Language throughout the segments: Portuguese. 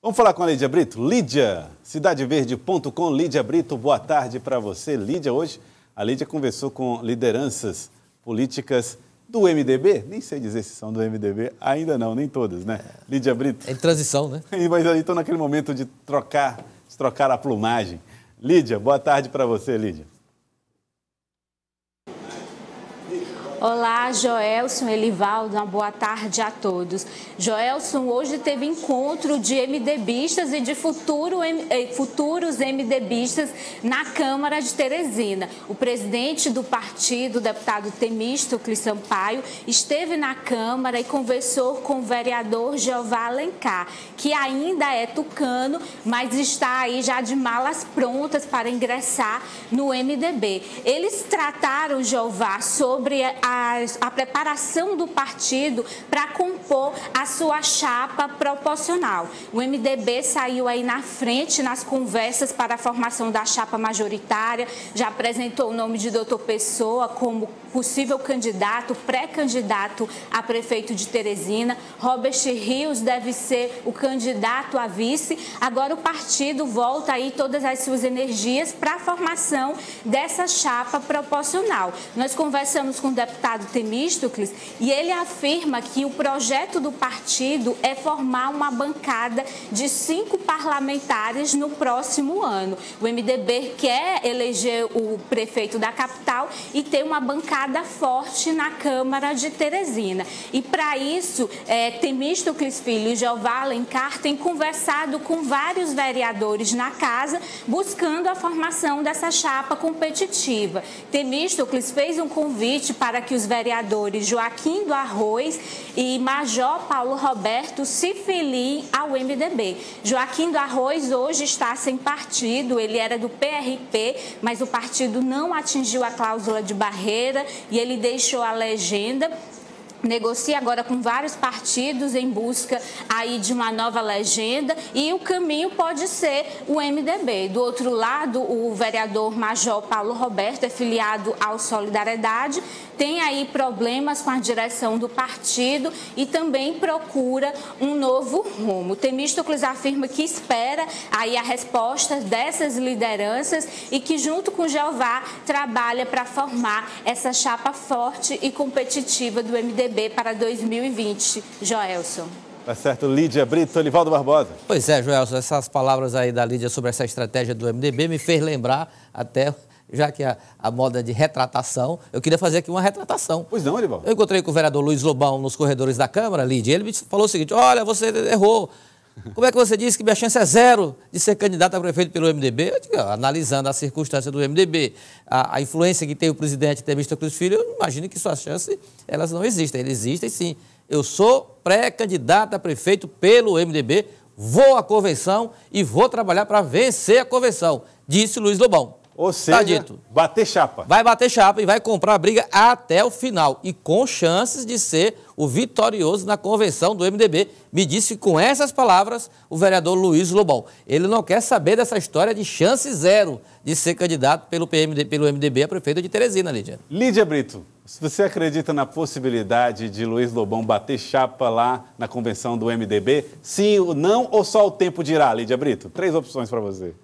Vamos falar com a Lídia Brito? Lídia, cidadeverde.com, Lídia Brito, boa tarde para você. Lídia, hoje a Lídia conversou com lideranças políticas do MDB, nem sei dizer se são do MDB, ainda não, nem todas, né? Lídia Brito. É em transição, né? Mas aí estou naquele momento de trocar a plumagem. Lídia, boa tarde para você, Lídia. Olá, Joelson, Elivaldo, uma boa tarde a todos. Joelson, hoje teve encontro de MDBistas e de futuros MDBistas na Câmara de Teresina. O presidente do partido, o deputado Temístocles Sampaio, esteve na Câmara e conversou com o vereador Jeová Alencar, que ainda é tucano, mas está aí já de malas prontas para ingressar no MDB. Eles trataram, Jeová, sobre a preparação do partido para compor a sua chapa proporcional. O MDB saiu aí na frente nas conversas para a formação da chapa majoritária, já apresentou o nome de Dr. Pessoa como possível candidato, pré-candidato a prefeito de Teresina. Robert Rios deve ser o candidato a vice. Agora o partido volta aí todas as suas energias para a formação dessa chapa proporcional. Nós conversamos com o deputado Temístocles e ele afirma que o projeto do partido é formar uma bancada de 5 parlamentares no próximo ano. O MDB quer eleger o prefeito da capital e ter uma bancada forte na Câmara de Teresina. E para isso, Temístocles Filho e Jeová Alencar têm conversado com vários vereadores na casa, buscando a formação dessa chapa competitiva. Temístocles fez um convite para que os vereadores Joaquim do Arroz e Major Paulo Roberto se filiem ao MDB. Joaquim do Arroz hoje está sem partido, ele era do PRP, mas o partido não atingiu a cláusula de barreira e ele deixou a legenda. Negocia agora com vários partidos em busca aí de uma nova legenda e o caminho pode ser o MDB. Do outro lado, o vereador Major Paulo Roberto é filiado ao Solidariedade, tem aí problemas com a direção do partido e também procura um novo rumo. Temístocles afirma que espera aí a resposta dessas lideranças e que junto com Jeová trabalha para formar essa chapa forte e competitiva do MDB para 2020, Joelson. Tá certo, Lídia Brito, Elivaldo Barbosa. Pois é, Joelson, essas palavras aí da Lídia sobre essa estratégia do MDB me fez lembrar até, já que a moda de retratação, eu queria fazer aqui uma retratação. Pois não, Elivaldo. Eu encontrei com o vereador Luiz Lobão nos corredores da Câmara, Lídia, ele me falou o seguinte: olha, você errou. Como é que você disse que minha chance é 0 de ser candidato a prefeito pelo MDB? Eu digo, analisando a circunstância do MDB, a influência que tem o presidente Temístocles Filho, eu imagino que suas chances, elas não existem. Elas existem sim. Eu sou pré-candidato a prefeito pelo MDB, vou à convenção e vou trabalhar para vencer a convenção, disse Luiz Lobão. Ou seja, tá dito. Bater chapa. Vai bater chapa e vai comprar a briga até o final. E com chances de ser o vitorioso na convenção do MDB. Me disse com essas palavras o vereador Luiz Lobão. Ele não quer saber dessa história de chance 0 de ser candidato pelo MDB a prefeito de Teresina, Lídia. Lídia Brito, você acredita na possibilidade de Luiz Lobão bater chapa lá na convenção do MDB? Sim ou não, ou só o tempo dirá, Lídia Brito? 3 opções para você.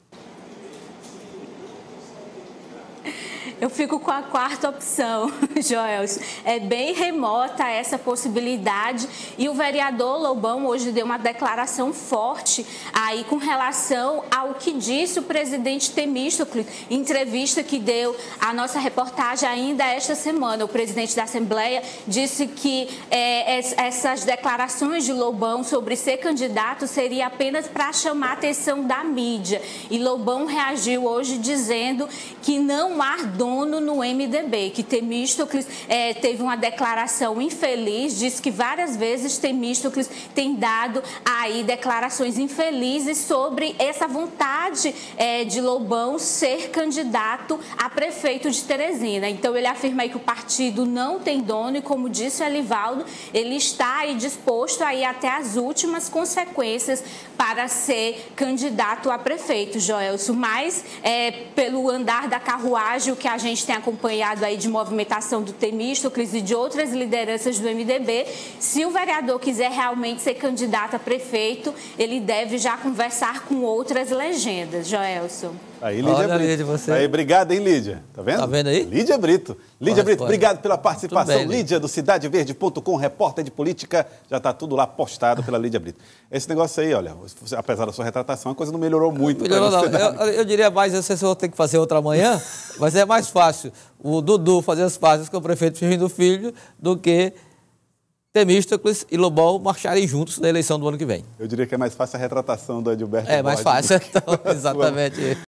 Eu fico com a 4ª opção, Joelson. É bem remota essa possibilidade e o vereador Lobão hoje deu uma declaração forte aí com relação ao que disse o presidente Temístocles em entrevista que deu à nossa reportagem ainda esta semana. O presidente da Assembleia disse que essas declarações de Lobão sobre ser candidato seria apenas para chamar a atenção da mídia. E Lobão reagiu hoje dizendo que não há dono no MDB, que Temístocles teve uma declaração infeliz, disse que várias vezes Temístocles tem dado aí declarações infelizes sobre essa vontade de Lobão ser candidato a prefeito de Teresina. Então ele afirma aí que o partido não tem dono e, como disse o Elivaldo, ele está aí disposto a ir até as últimas consequências para ser candidato a prefeito, Joelson. Mas pelo andar da carruagem, o que a gente tem acompanhado aí de movimentação do Temístocles e de outras lideranças do MDB, se o vereador quiser realmente ser candidato a prefeito, ele deve já conversar com outras legendas, Joelson. Aí, Lídia Olha, Brito. Lídia, você... Aí, obrigado, hein, Lídia? Tá vendo? Tá vendo aí? Lídia Brito. Lídia Brito, obrigado pela participação. Bem, Lídia, do CidadeVerde.com, repórter de política. Já tá tudo lá postado pela Lídia Brito. Esse negócio aí, olha, apesar da sua retratação, a coisa não melhorou muito. Melhorou não. Eu diria mais, não sei se eu vou ter que fazer outra amanhã, mas é mais fácil o Dudu fazer as pazes com o prefeito Firmino Filho do que Temístocles e Lobão marcharem juntos na eleição do ano que vem. Eu diria que é mais fácil a retratação do Edilberto. É mais fácil, então, exatamente.